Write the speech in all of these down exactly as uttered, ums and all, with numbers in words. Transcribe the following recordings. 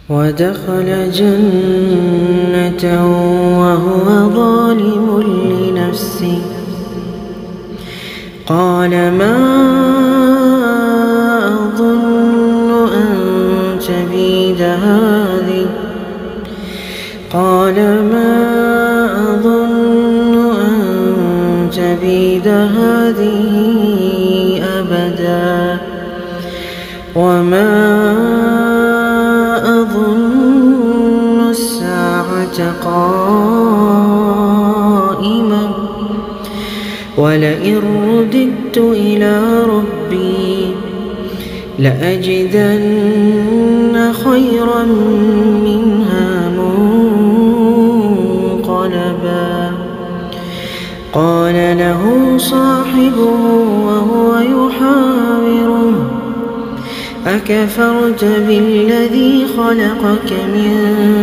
ودخل جنته وهو ظالم لنفسه قال ما أظن أن تبيد هذه قال ما أظن أن تبيد هذه أبدا وما أظن الساعة قائمة ولئن رددت إلى ربي لأجدن خيرا منها منقلبا قال له صاحبه وهو يحاوره أكفرت بالذي خلقك من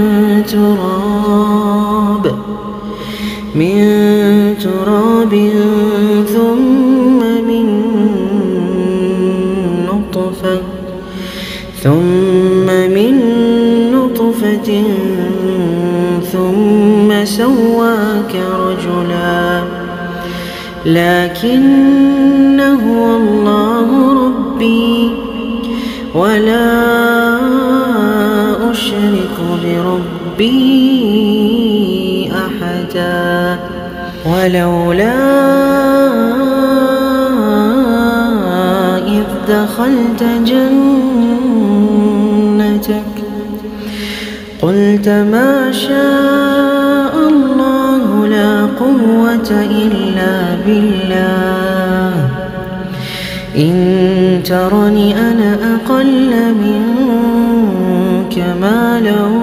تراب من تراب ثم من نطفة ثم من نطفة ثم سواك رجلا لكن هو الله ربي ولا أشرك بربي أحدا ولولا إذ دخلت جنتك قلت ما شاء الله لا قوة إلا بالله إن ترني أنا أقل منك مالا